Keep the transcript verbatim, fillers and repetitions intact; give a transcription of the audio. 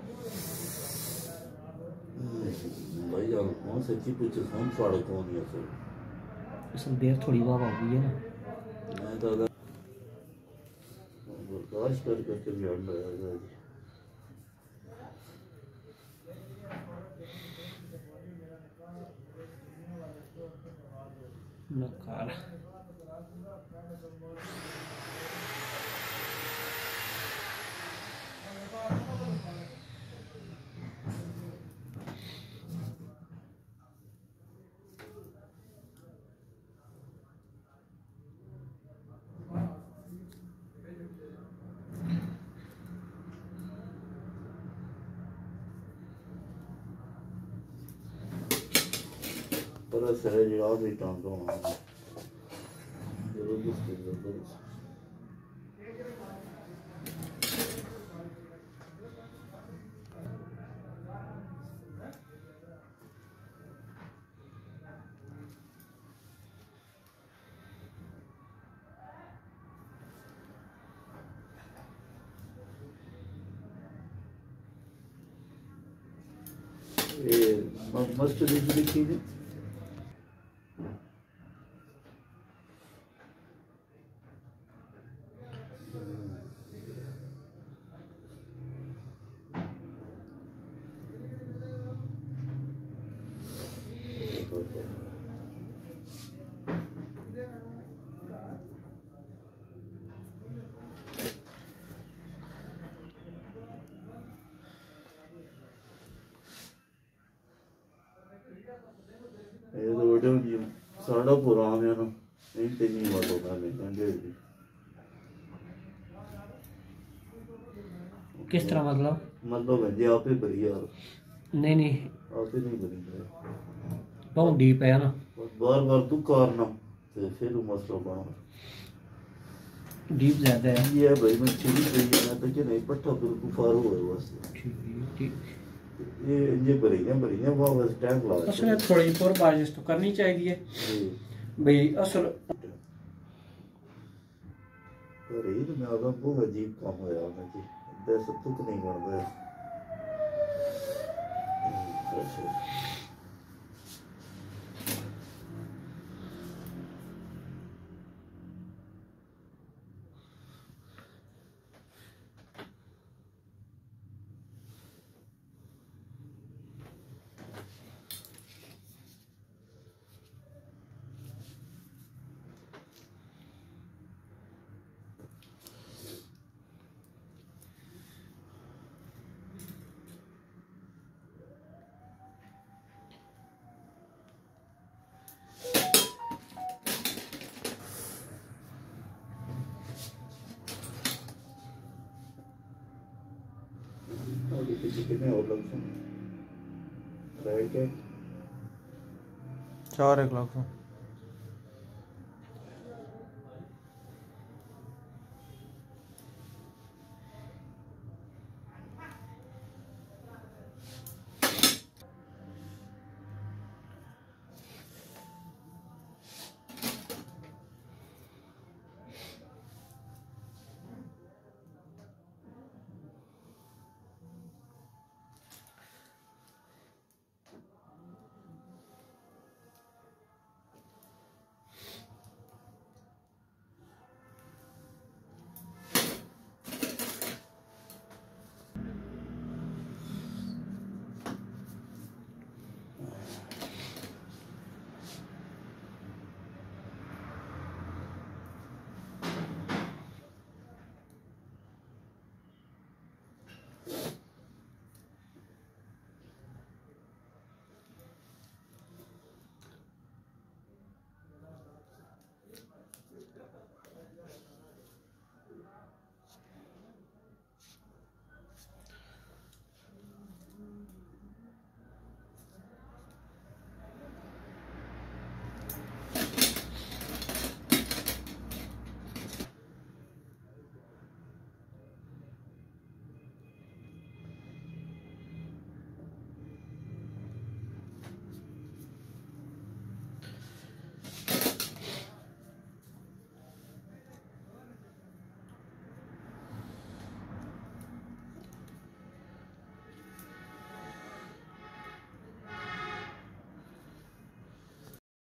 भाई यार कौन सच्ची पूछे फोन फाड़ कौन है सर असल देर थोड़ी वाह हो गई है ना। मैं तो बर्दाश्त कर करके भी हट रहा है नकार पर सर जवाब भी टांग दो जरूर जरूर ये मस्त बिजली की है ये तो वीडियो की साड़ा पुराना है ना नहीं ते नहीं वाला मैंने कंडे किस तरह मतलब मतलब है जी आप ही बरी यार नहीं नहीं आप ही नहीं बरी बहुत डीप है ना बार बार तू करना तो फिर मसला बना डीप ज्यादा है ये भाई मैं चली गई है तो कि नहीं पट्टा बिल्कुल फारू है बस ठीक ठीक ये ये बरी है बरी है वो बस टैंक लगा असल थोड़ी और बारिश तो करनी चाहिए भाई असल अरे ये तो मैं आगा बहुत अजीब काम होया मैं जी दस तुक नहीं बनदा कितने और लग रहे हैं चार एक लाख